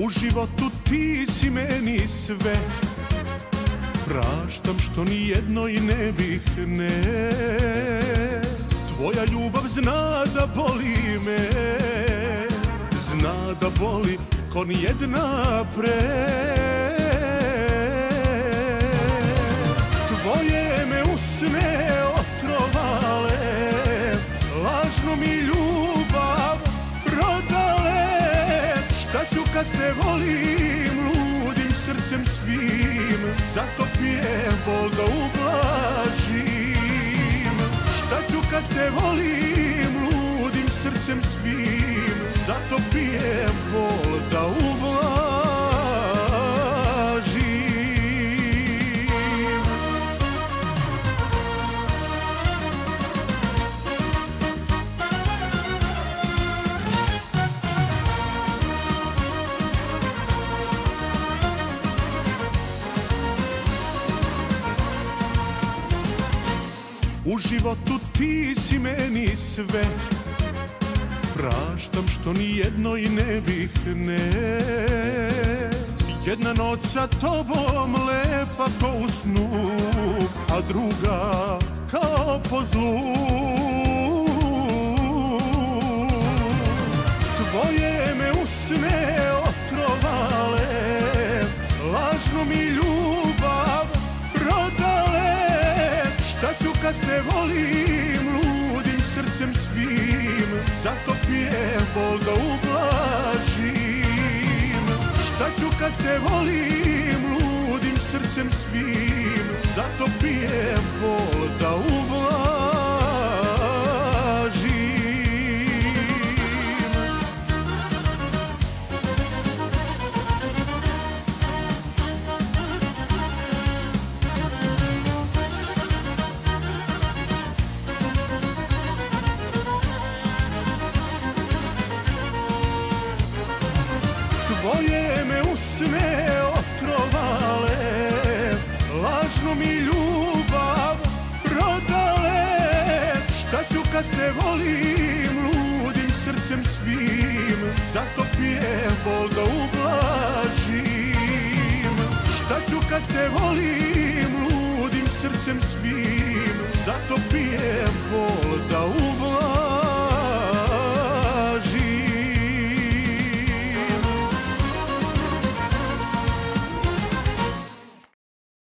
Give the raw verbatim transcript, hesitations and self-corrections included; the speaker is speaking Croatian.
U životu ti si meni sve, praštam što ni jednoj ne bih, ne. Tvoja ljubav zna da boli me, zna da boli ko nijedna pre. Tvoje me usne otrovale, lažnu mi ljubav prodale. Šta ću kad te volim ludim srcem svim, zato pijem bol da ublažim. Šta ću kad te volim ludim srcem svim, zato pijem bol da ublažim. U životu ti si meni sve, praštam što ni jednoj ne bih, ne. Jedna noć sa tobom lepa ko u snu, a druga kao po zlu. Tvoje me usne otrovale, lažnu mi ljubav prodale. Šta ću kad te volim ludim srcem svim, zato pijem bol da ublažim. Šta ću kad te volim ludim srcem svim, zato pijem bol da ublažim. Tvoje me usne otrovale, lažnu mi ljubav prodale. Šta ću kad te volim ludim srcem svim, zato pijem bol da ublažim. Šta ću kad te volim ludim srcem svim, zato pijem bol